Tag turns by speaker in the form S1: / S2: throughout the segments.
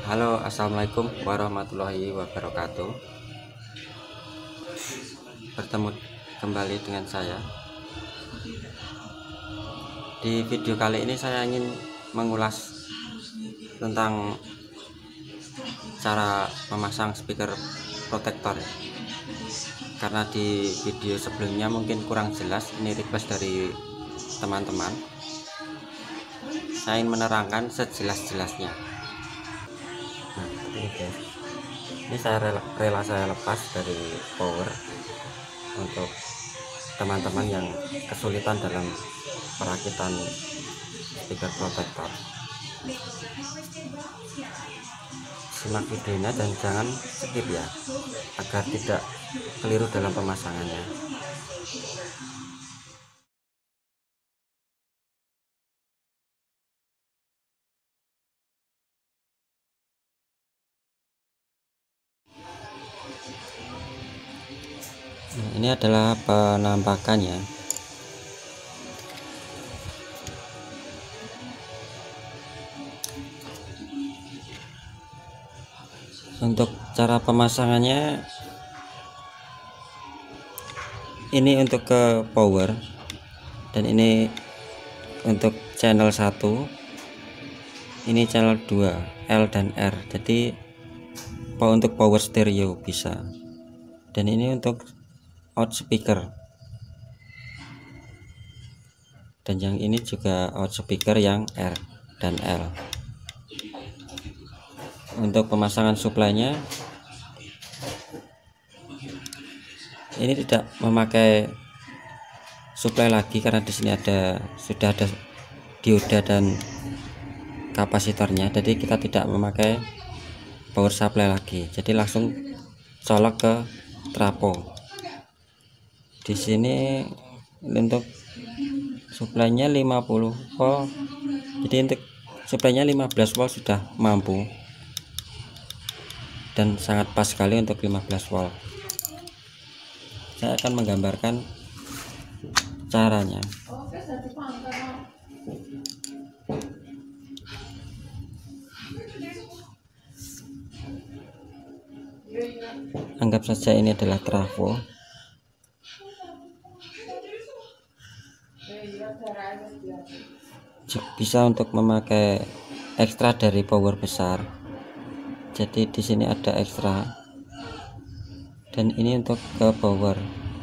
S1: Halo, assalamualaikum warahmatullahi wabarakatuh. Bertemu kembali dengan saya. Di video kali ini saya ingin mengulas tentang cara memasang speaker protektor, karena di video sebelumnya mungkin kurang jelas. Ini request dari teman-teman. Saya ingin menerangkan sejelas-jelasnya. Nah, ini guys, ini saya rela saya lepas dari power untuk teman-teman yang kesulitan dalam perakitan speaker protector. Simak videonya dan jangan skip ya, agar tidak keliru dalam pemasangannya. Nah, ini adalah penampakannya. Untuk cara pemasangannya, ini untuk ke power, dan ini untuk channel 1, ini channel 2, L dan R. Jadi untuk power stereo bisa, dan ini untuk out speaker, dan yang ini juga out speaker yang R dan L. Untuk pemasangan suplainya, ini tidak memakai suplai lagi karena di sini sudah ada dioda dan kapasitornya, jadi kita tidak memakai power supply lagi, jadi langsung colok ke trafo. Di sini untuk suplainya 50 volt, jadi untuk suplainya 15 volt sudah mampu dan sangat pas sekali untuk 15 volt. Saya akan menggambarkan caranya. Anggap saja ini adalah trafo. Bisa untuk memakai ekstra dari power besar, jadi di sini ada ekstra, dan ini untuk ke power.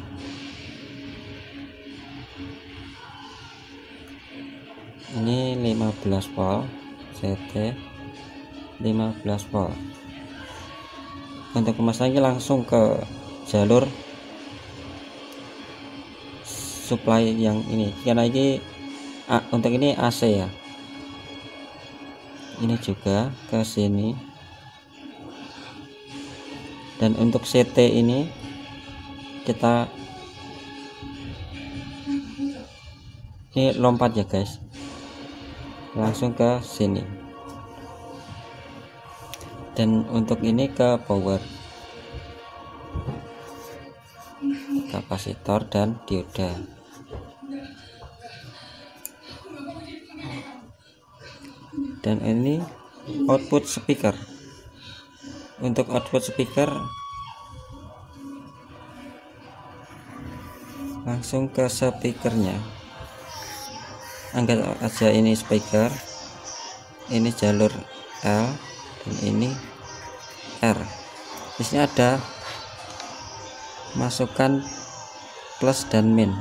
S1: Ini 15 volt CT 15 volt. Untuk pemasangannya langsung ke jalur supply yang ini, karena ini untuk ini AC ya. Ini juga ke sini, dan untuk CT ini kita ini lompat ya guys, langsung ke sini, dan untuk ini ke power, kapasitor dan dioda. Dan ini output speaker. Untuk output speaker langsung ke speakernya. Anggap aja ini speaker, ini jalur L dan ini R. Di sini ada masukkan plus dan min,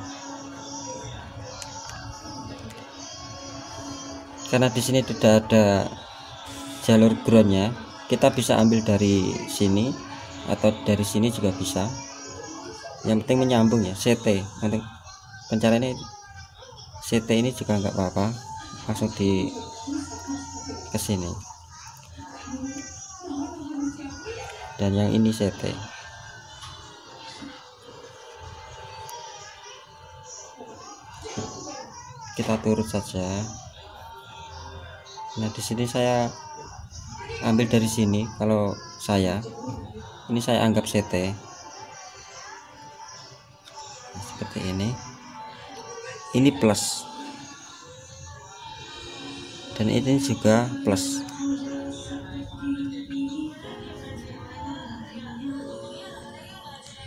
S1: karena di sini tidak ada jalur groundnya. Kita bisa ambil dari sini atau dari sini juga bisa, yang penting menyambung ya. CT untuk pencarian ini, CT ini juga nggak apa-apa, langsung di ke sini, dan yang ini CT. Kita turut saja. Nah, di sini saya ambil dari sini. Kalau ini saya anggap CT. Nah, seperti ini. Ini plus, dan ini juga plus.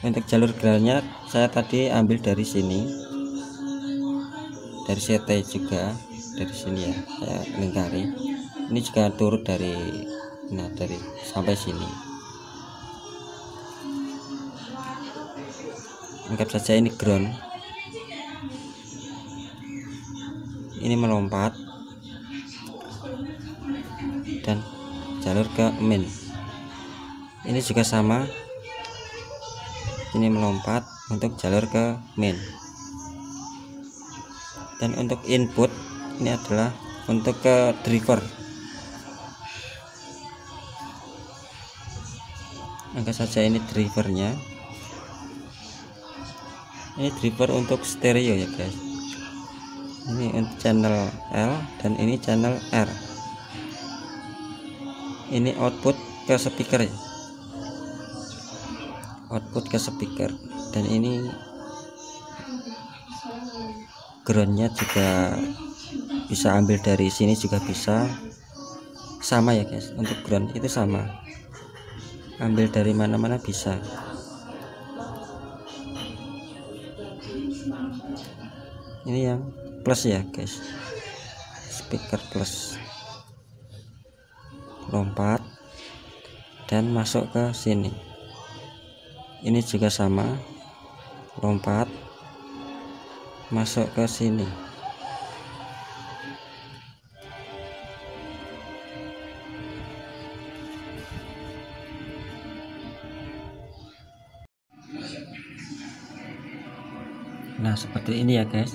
S1: Untuk jalur groundnya saya tadi ambil dari sini, dari CT juga, dari sini ya saya lingkari. Ini juga turut dari, nah dari sampai sini. Anggap saja ini ground, ini melompat dan jalur ke main. Ini juga sama, ini melompat untuk jalur ke main. Dan untuk input ini adalah untuk ke driver. Anggap saja ini drivernya. Ini driver untuk stereo ya guys. Ini untuk channel L dan ini channel R. Ini output ke speaker ya, output ke speaker. Dan ini groundnya juga bisa ambil dari sini juga bisa, sama ya guys. Untuk ground itu sama, ambil dari mana-mana bisa. Ini yang plus ya guys, speaker plus, lompat dan masuk ke sini. Ini juga sama, lompat masuk ke sini. Nah seperti ini ya guys.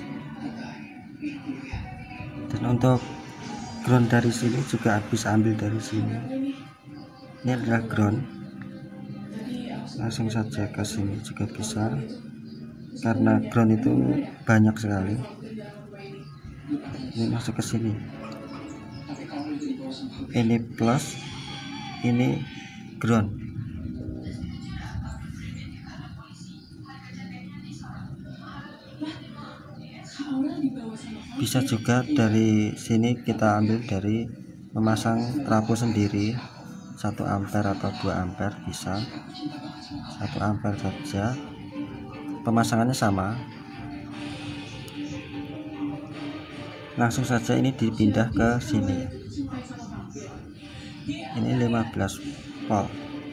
S1: Dan untuk ground dari sini juga bisa ambil dari sini. Ini adalah ground, langsung saja ke sini juga bisa, karena ground itu banyak sekali. Ini masuk ke sini, ini plus, ini ground. Bisa juga dari sini kita ambil dari memasang trafo sendiri, 1 ampere atau 2 ampere bisa, 1 ampere saja. Pemasangannya sama, langsung saja ini dipindah ke sini. Ini 15 volt.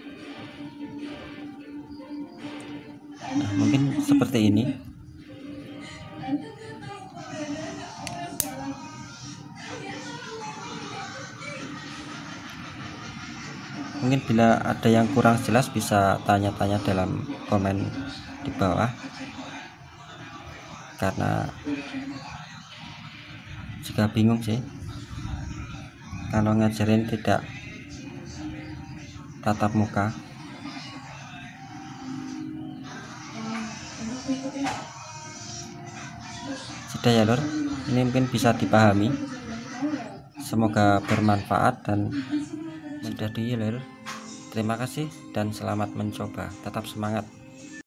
S1: Nah mungkin seperti ini. Mungkin bila ada yang kurang jelas bisa tanya-tanya dalam komen di bawah, karena juga bingung sih kalau ngajarin tidak tatap muka. Sudah ya lor, ini mungkin bisa dipahami, semoga bermanfaat dan sudah di lor. Terima kasih dan selamat mencoba, tetap semangat.